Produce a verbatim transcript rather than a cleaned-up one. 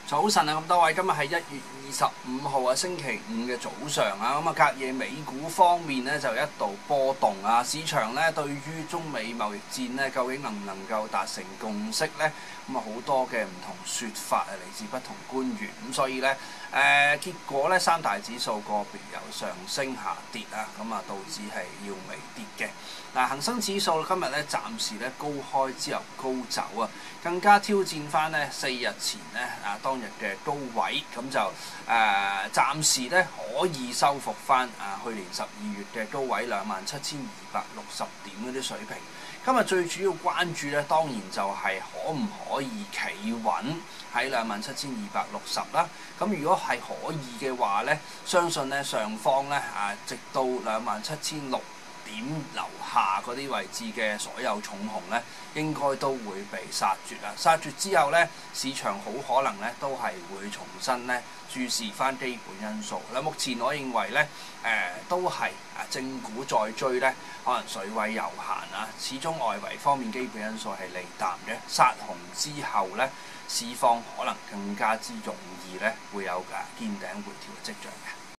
早晨啊，咁多位，今日係一月二十五號啊，星期五嘅早上啊，咁啊隔夜美股方面呢，就一度波動啊，市場呢對於中美貿易戰呢，究竟能唔能夠達成共識呢？咁啊好多嘅唔同説法啊，嚟自不同官員，咁所以呢，誒、呃、結果呢，三大指數個別由上升下跌啊，咁啊導致係要微跌嘅。嗱，恒生指數今日咧暫時咧高開之後高走啊，更加挑戰翻呢四日前咧啊當日嘅高位，咁就誒、呃、暫時咧可以收復翻啊去年十二月嘅高位兩萬七千二百六十點嗰啲水平。今日最主要關注咧，當然就係可唔可以企穩喺兩萬七千二百六十啦。咁如果係可以嘅話咧，相信咧上方咧啊，直到兩萬七千六點樓下嗰啲位置嘅所有重紅咧，應該都會被殺絕啦。殺絕之後咧，市場好可能咧都係會重新咧注視翻基本因素。嗱，目前我認為咧，誒、呃、都係啊正股再追咧，可能水位有限啊。始終外圍方面基本因素係利淡嘅，殺紅之後咧，市況可能更加之容易咧會有嘅見頂回調嘅跡象嘅。